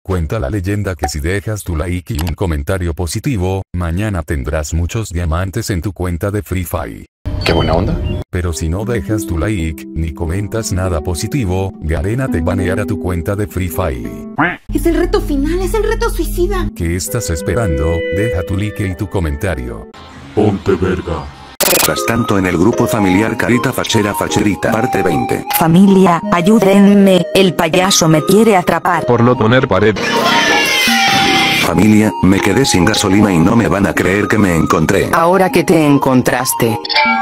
Cuenta la leyenda que si dejas tu like y un comentario positivo, mañana tendrás muchos diamantes en tu cuenta de Free Fire. ¡Qué buena onda! Pero si no dejas tu like, ni comentas nada positivo, Garena te baneará tu cuenta de Free Fire. Es el reto final, es el reto suicida. ¿Qué estás esperando? Deja tu like y tu comentario. Ponte verga. Mientras tanto en el grupo familiar Carita Fachera Facherita parte 20. Familia, ayúdenme, el payaso me quiere atrapar. Por no poner pared. Familia, me quedé sin gasolina y no me van a creer que me encontré. Ahora que te encontraste.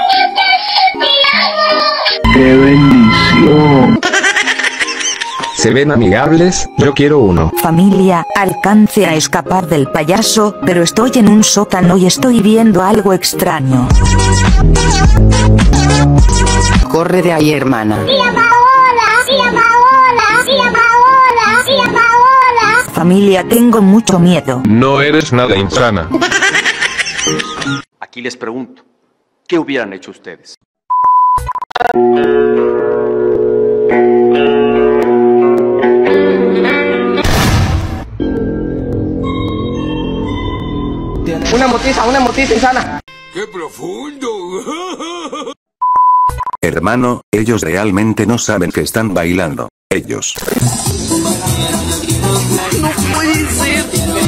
¡Qué bendición! ¿Se ven amigables? Yo quiero uno. Familia, alcance a escapar del payaso, pero estoy en un sótano y estoy viendo algo extraño. Corre de ahí, hermana. Familia, tengo mucho miedo. No eres nada insana. Aquí les pregunto, ¿qué hubieran hecho ustedes? Una motiza insana. ¡Qué profundo! Hermano, ellos realmente no saben que están bailando. Ellos. No puede ser.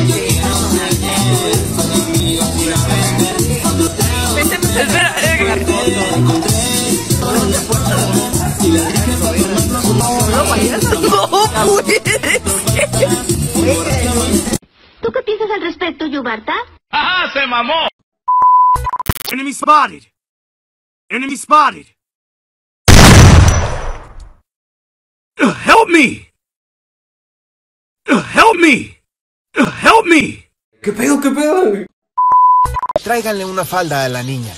¿Tú qué piensas al respecto, Yubarta? ¡Ajá, se mamó! Enemy spotted! Enemy spotted! Help me! Help me! Help me! ¿Qué pedo, qué pedo? Tráiganle una falda a la niña.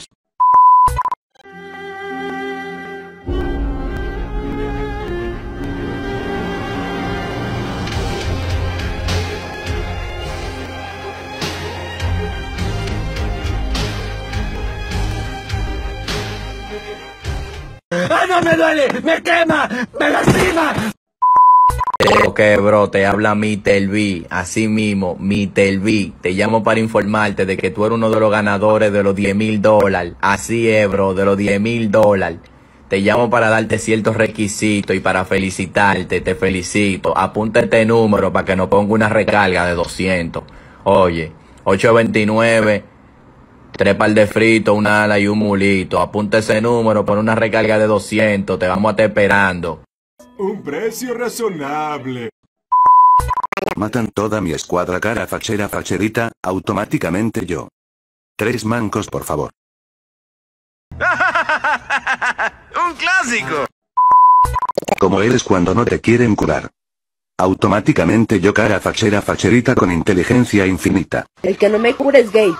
¡Ah, no me duele! ¡Me quema! ¡Me lastima! Ok, bro, te habla Mr. B, así mismo, Mr. B. Te llamo para informarte de que tú eres uno de los ganadores de los $10,000. Así es, bro, de los $10,000. Te llamo para darte ciertos requisitos y para felicitarte, te felicito. Apunta este número para que nos ponga una recarga de 200. Oye, 829, 3 par de fritos, una ala y un mulito. Apunta ese número, pon una recarga de 200, te vamos a estar esperando. Un precio razonable. Matan toda mi escuadra cara fachera facherita, automáticamente yo. 3 mancos por favor. ¡Un clásico! Como eres cuando no te quieren curar. Automáticamente yo cara fachera facherita con inteligencia infinita. El que no me cura es gay.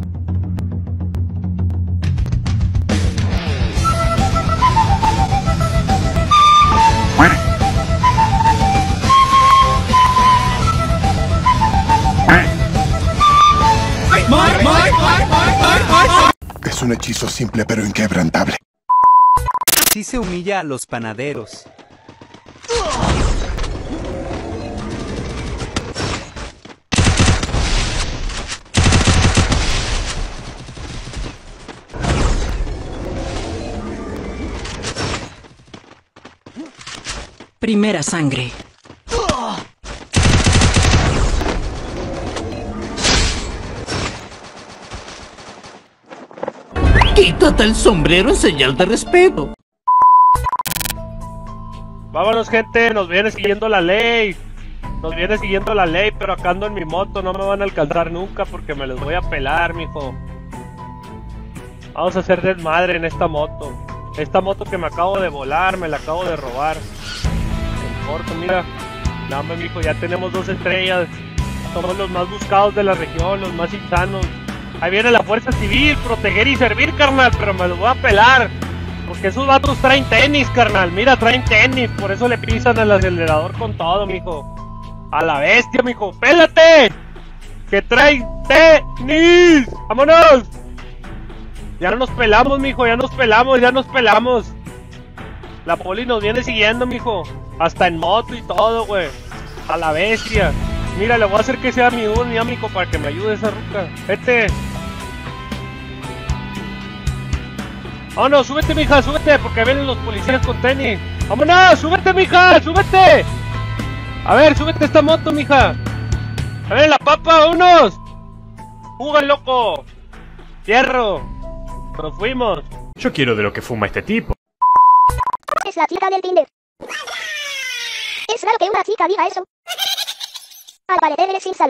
Es un hechizo simple pero inquebrantable. Así se humilla a los panaderos. Primera sangre. Quítate el sombrero en señal de respeto. Vámonos, gente, nos viene siguiendo la ley. Nos viene siguiendo la ley, pero acá ando en mi moto, no me van a alcanzar nunca porque me los voy a pelar, mijo. Vamos a hacer desmadre en esta moto. Esta moto que me acabo de volar, me la acabo de robar. En corto, mira. Dame, mijo, ya tenemos 2 estrellas. Somos los más buscados de la región, los más insanos. Ahí viene la fuerza civil, proteger y servir, carnal, pero me los voy a pelar. Porque esos vatos traen tenis, carnal. Mira, traen tenis, por eso le pisan al acelerador con todo, mijo. A la bestia, mijo. ¡Pélate! ¡Que traen tenis! ¡Vámonos! Ya no nos pelamos, mijo, ya nos pelamos. La poli nos viene siguiendo, mijo. Hasta en moto y todo, güey. A la bestia. Mira, le voy a hacer que sea mi dinámico para que me ayude esa ruca. Vete. Oh no, súbete mija, súbete, porque vienen los policías con tenis. ¡Vámonos! ¡Súbete mija! ¡Súbete! A ver, súbete esta moto mija. A ver, la papa, vámonos. ¡Juga, loco! ¡Fierro! ¡Nos fuimos! Yo quiero de lo que fuma este tipo. Es la chica del Tinder. Es raro que una chica diga eso. Al parecer eres insana.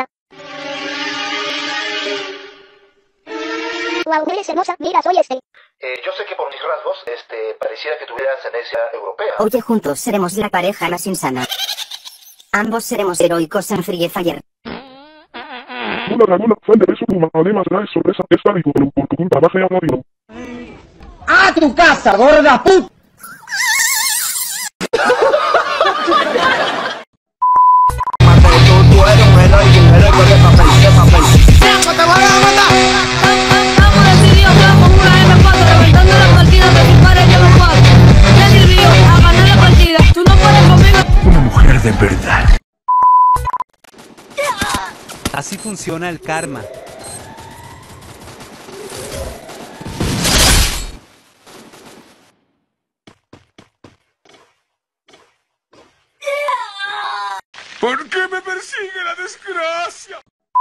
Wow, eres hermosa, mira, soy Estel. Yo sé que por mis rasgos, pareciera que tuviera ascendencia europea. Oye, juntos seremos la pareja más insana. Ambos seremos heroicos en Free Fire. Hola Ramona, fan de beso, tu problema será de sorpresa. Esta dijo, pero por tu culpa baje a radio. ¡A tu casa, gorda puta! Una mujer de verdad. Así funciona el karma. ¿Por qué me persigue la desgracia?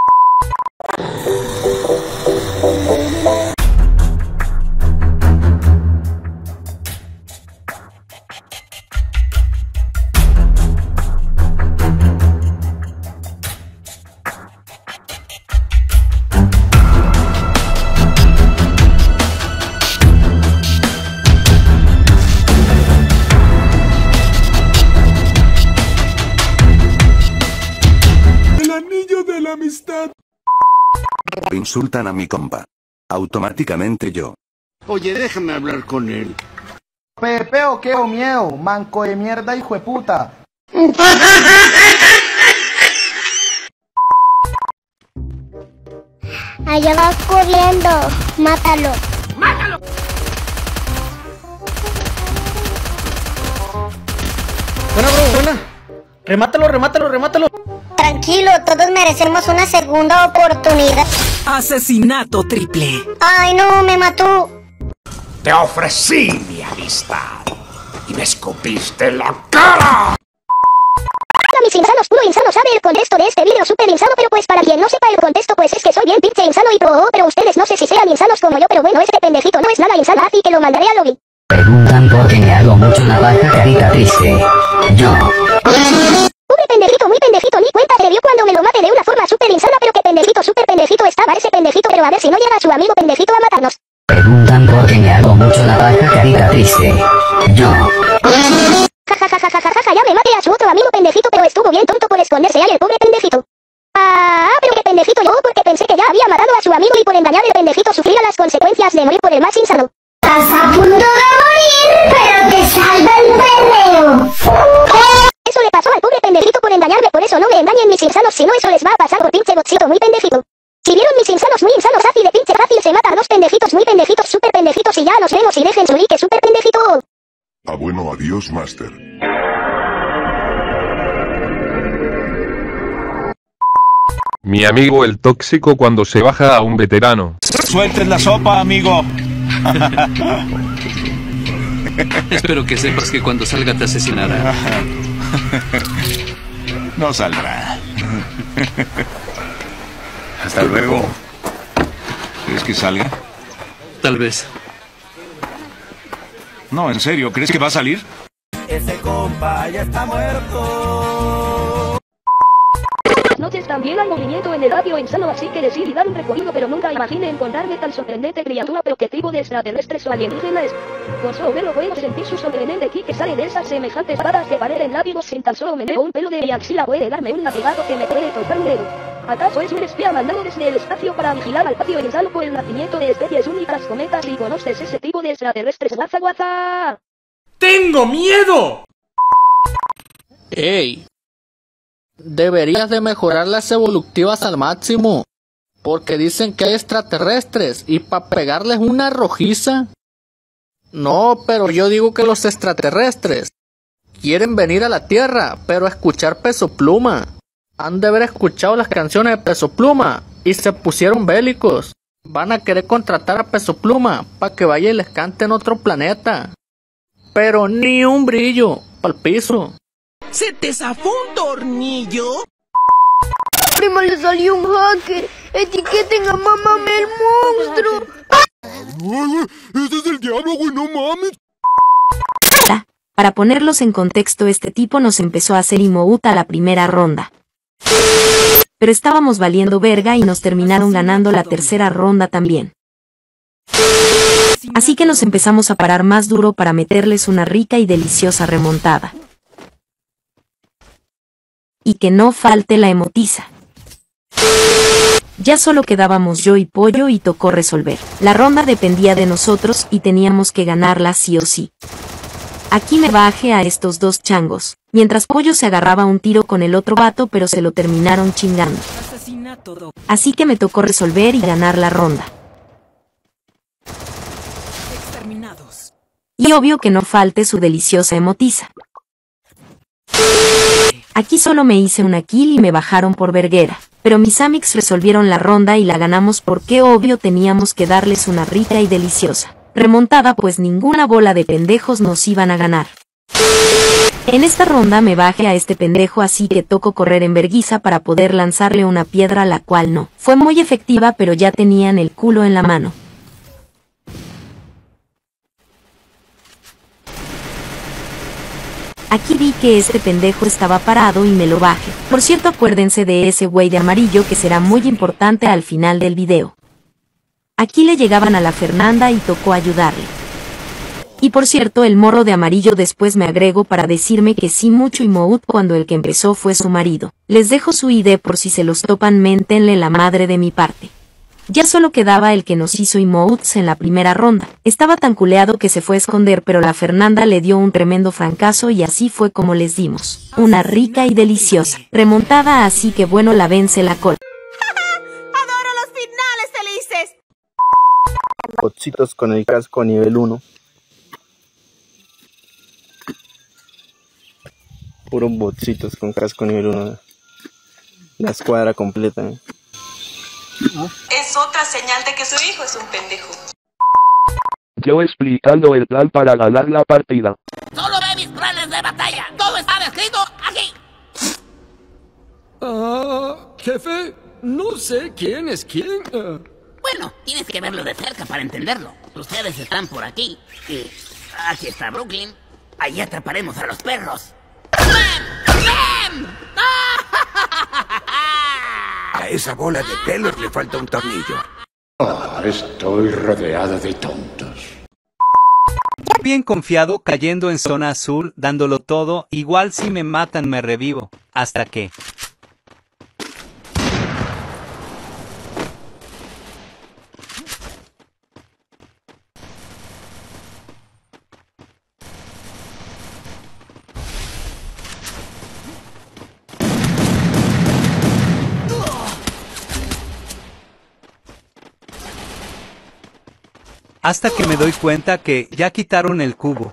Amistad. Insultan a mi compa. Automáticamente yo. Oye, déjame hablar con él. Pepeo, queo, mieo, manco de mierda, hijo de puta. Allá va corriendo, mátalo. ¡Mátalo! Buena, bro, buena. Remátalo, remátalo, remátalo. Tranquilo, todos merecemos una segunda oportunidad. Asesinato triple. Ay, no, me mató. Te ofrecí mi amistad y me escupiste en la cara. Hola mis insanos, puro insano sabe el contexto de este vídeo súper insano, pero pues para quien no sepa el contexto pues es que soy bien pinche insano y pro, pero ustedes no sé si sean insanos como yo, pero bueno, este pendejito no es nada insano, así que lo mandaré a lobby. Preguntan por qué me hago mucho la baja carita triste. Yo. Pobre pendejito, muy pendejito, ni cuenta se dio cuando me lo mate de una forma súper insana, pero que pendejito, súper pendejito estaba ese pendejito, pero a ver si no llega su amigo pendejito a matarnos. Preguntan por qué me hago mucho la baja carita triste. Yo. Jajajajajaja, ya me maté a su otro amigo pendejito, pero estuvo bien tonto por esconderse ahí el pobre pendejito. Ah, pero que pendejito yo, porque pensé que ya había matado a su amigo y por engañar el pendejito sufría las consecuencias de morir por el más insano. Estás a punto de morir, pero te salva el perreo. Eso le pasó al pobre pendejito por engañarme, por eso no me engañen mis insanos, si no eso les va a pasar por pinche botcito muy pendejito. Si vieron mis insanos muy insanos, fácil de pinche fácil se mata a dos pendejitos muy pendejitos, súper pendejitos y ya nos vemos y dejen su like súper pendejito. Ah, bueno, adiós, Master. Mi amigo el tóxico cuando se baja a un veterano. Sueltes la sopa, amigo. Espero que sepas que cuando salga te asesinará. No saldrá. Hasta luego. ¿Crees que salga? Tal vez. No, en serio, ¿crees que va a salir? Ese compa ya está muerto. Buenas noches, también hay movimiento en el radio insano, así que decidí dar un recorrido, pero nunca imaginé encontrarme tan sorprendente criatura, pero qué tipo de extraterrestres o alienígenas es. Por sobre puedo sentir su sobrevenente aquí que sale de esas semejantes varas que parecen látigos sin tan solo meneo un pelo de mi axila puede darme un latigado que me puede tocar un dedo. ¿Acaso es un espía mandado desde el espacio para vigilar al patio insano por el nacimiento de especies únicas cometas y conoces ese tipo de extraterrestres? ¡Guaza, guaza! ¡Tengo miedo! ¡Ey! Deberías de mejorar las evolutivas al máximo, porque dicen que hay extraterrestres y para pegarles una rojiza. No, pero yo digo que los extraterrestres quieren venir a la Tierra, pero a escuchar Peso Pluma. Han de haber escuchado las canciones de Peso Pluma y se pusieron bélicos. Van a querer contratar a Peso Pluma para que vaya y les cante en otro planeta. Pero ni un brillo pa'l piso. ¿Se te zafó un tornillo? Prima, le salió un hacker. Etiqueten a Mamá el monstruo. ¡Ese es el diablo, güey! ¡No mames! Para ponerlos en contexto, este tipo nos empezó a hacer emote a la primera ronda. Pero estábamos valiendo verga y nos terminaron ganando la tercera ronda también. Así que nos empezamos a parar más duro para meterles una rica y deliciosa remontada. Y que no falte la emotiza. Ya solo quedábamos yo y Pollo y tocó resolver. La ronda dependía de nosotros y teníamos que ganarla sí o sí. Aquí me bajé a estos dos changos, mientras Pollo se agarraba un tiro con el otro vato, pero se lo terminaron chingando. Así que me tocó resolver y ganar la ronda. Y obvio que no falte su deliciosa emotiza. Aquí solo me hice una kill y me bajaron por verguera, pero mis amics resolvieron la ronda y la ganamos porque obvio teníamos que darles una rica y deliciosa remontada, pues ninguna bola de pendejos nos iban a ganar. En esta ronda me bajé a este pendejo, así que tocó correr en verguiza para poder lanzarle una piedra, la cual no fue muy efectiva, pero ya tenían el culo en la mano. Aquí vi que este pendejo estaba parado y me lo bajé. Por cierto, acuérdense de ese güey de amarillo, que será muy importante al final del video. Aquí le llegaban a la Fernanda y tocó ayudarle. Y por cierto, el morro de amarillo después me agregó para decirme que sí mucho emote cuando el que empezó fue su marido. Les dejo su ID por si se los topan, méntenle la madre de mi parte. Ya solo quedaba el que nos hizo emotes en la primera ronda. Estaba tan culeado que se fue a esconder, pero la Fernanda le dio un tremendo francazo y así fue como les dimos una rica y deliciosa remontada, así que bueno, la vence la cola. ¡Adoro los finales felices! Botsitos con el casco nivel 1. Puros botsitos con casco nivel 1. La escuadra completa. Es otra señal de que su hijo es un pendejo. Yo explicando el plan para ganar la partida. Solo ve mis planes de batalla. Todo está descrito aquí. Jefe, no sé quién es quién. Bueno, tienes que verlo de cerca para entenderlo. Ustedes están por aquí. Y aquí está Brooklyn. Allí atraparemos a los perros. ¡Ven! A esa bola de pelos le falta un tornillo. Estoy rodeado de tontos. Bien confiado, cayendo en zona azul, dándolo todo. Igual si me matan me revivo. Hasta que... hasta que me doy cuenta que ya quitaron el cubo.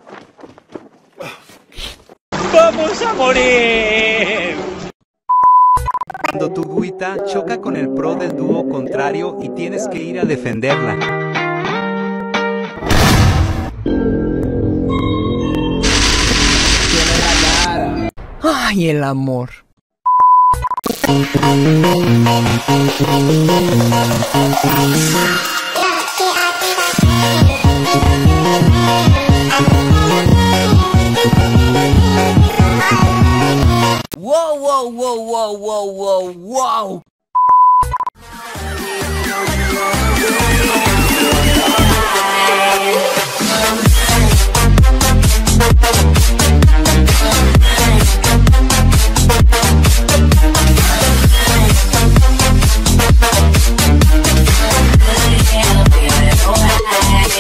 ¡Vamos a morir! Cuando tu guita choca con el pro del dúo contrario y tienes que ir a defenderla. ¡Ay, el amor!